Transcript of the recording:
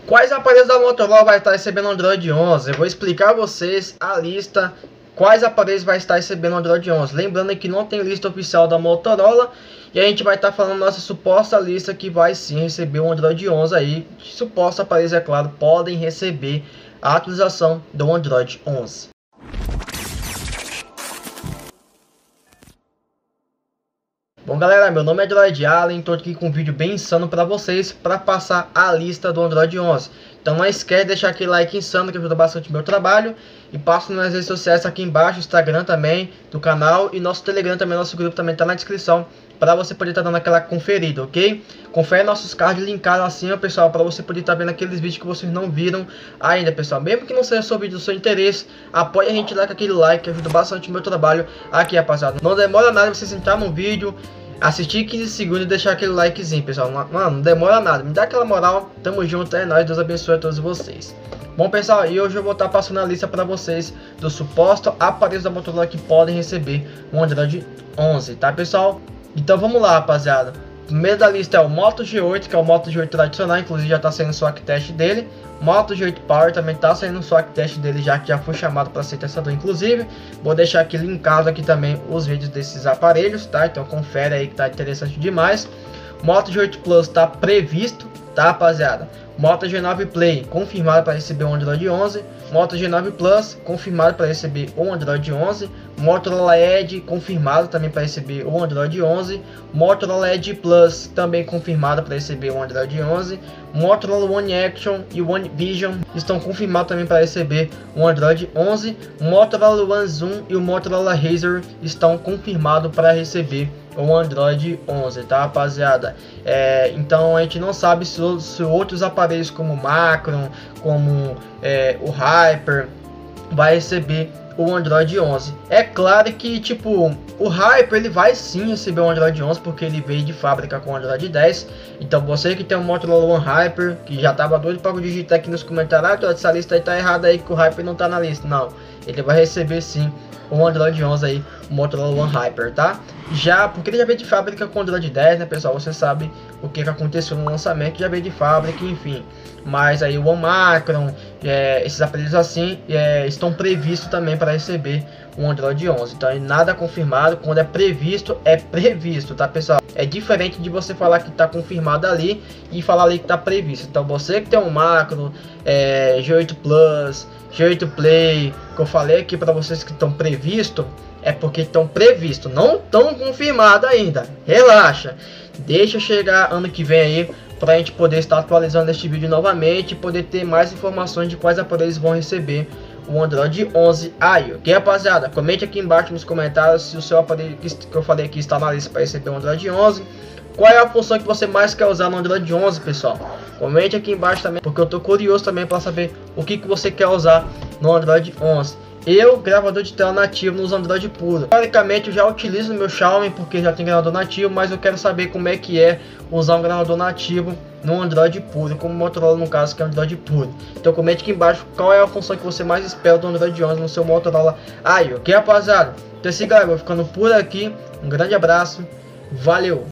Quais aparelhos da Motorola vai estar recebendo Android 11? Eu vou explicar a vocês a lista, quais aparelhos vai estar recebendo Android 11. Lembrando que não tem lista oficial da Motorola e a gente vai estar falando nossa suposta lista que vai sim receber o Android 11 aí. Supostos aparelhos, é claro, podem receber a atualização do Android 11. Bom galera, meu nome é Droid Allen, estou aqui com um vídeo bem insano para vocês, para passar a lista do Android 11. Então não esquece de deixar aquele like insano que ajuda bastante o meu trabalho. E passo nas redes sociais aqui embaixo, Instagram também, do canal. E nosso Telegram também, nosso grupo também está na descrição, para você poder estar dando aquela conferida, ok? Confere nossos cards linkados assim, pessoal, para você poder estar vendo aqueles vídeos que vocês não viram ainda, pessoal. Mesmo que não seja só vídeo do seu interesse, apoie a gente lá com aquele like, que ajuda bastante o meu trabalho aqui, rapaziada. Não demora nada você entrar no vídeo, assistir 15 segundos e deixar aquele likezinho, pessoal. Mano, não demora nada, me dá aquela moral. Tamo junto, é nóis, Deus abençoe a todos vocês. Bom pessoal, e hoje eu vou estar passando a lista para vocês dos supostos aparelhos da Motorola que podem receber o Android 11, tá pessoal? Então vamos lá, rapaziada. O primeiro da lista é o Moto G8, que é o Moto G8 tradicional, inclusive já está saindo o swap test dele. Moto G8 Power também está saindo o swap test dele, já que já foi chamado para ser testador, inclusive. Vou deixar aqui linkado aqui também os vídeos desses aparelhos, tá? Então confere aí que tá interessante demais. Moto G8 Plus está previsto, tá, rapaziada? Moto G9 Play confirmado para receber o Android 11. Moto G9 Plus confirmado para receber o Android 11. Motorola Edge confirmado também para receber o Android 11. Motorola Edge Plus também confirmado para receber o Android 11. Motorola One Action e One Vision estão confirmados também para receber o Android 11. Motorola One Zoom e o Motorola Razr estão confirmados para receber o Android 11, tá, rapaziada? Então a gente não sabe se outros aparelhos como o Macron, como o Hyper vai receber o Android 11. É claro que tipo o Hyper ele vai sim receber o Android 11 porque ele veio de fábrica com o Android 10. Então você que tem um Motorola One Hyper, que já tava doido para digitar aqui nos comentários, essa lista aí tá errada aí, que o Hyper não tá na lista. Não, ele vai receber sim o Android 11 aí, o Motorola One Hyper, tá? Já, porque ele já veio de fábrica com o Android 10, né, pessoal? Você sabe o que aconteceu no lançamento, já veio de fábrica, enfim. Mas aí o One Macron, esses aparelhos assim, estão previstos também para receber o Android 11. Então é nada confirmado, quando é previsto, tá, pessoal? É diferente de você falar que está confirmado ali e falar ali que está previsto. Então você que tem um Macron, G8 Plus, G8 Play, que eu falei aqui para vocês que estão previstos, é porque estão previstos, não estão confirmados ainda. Relaxa, deixa chegar ano que vem aí para a gente poder estar atualizando este vídeo novamente e poder ter mais informações de quais aparelhos vão receber o Android 11 aí, ok, rapaziada? Comente aqui embaixo nos comentários se o seu aparelho que eu falei aqui está na lista para receber o Android 11. Qual é a função que você mais quer usar no Android 11, pessoal? Comente aqui embaixo também, porque eu tô curioso também para saber o que você quer usar no Android 11. Eu, gravador de tela nativo nos Android puro. Teoricamente eu já utilizo no meu Xiaomi porque já tem gravador nativo, mas eu quero saber como é que é usar um gravador nativo no Android puro, como o Motorola no caso, que é Android puro. Então comente aqui embaixo qual é a função que você mais espera do Android 11 no seu Motorola aí, ok, rapaziada? Então é isso, galera, vou ficando por aqui. Um grande abraço, valeu!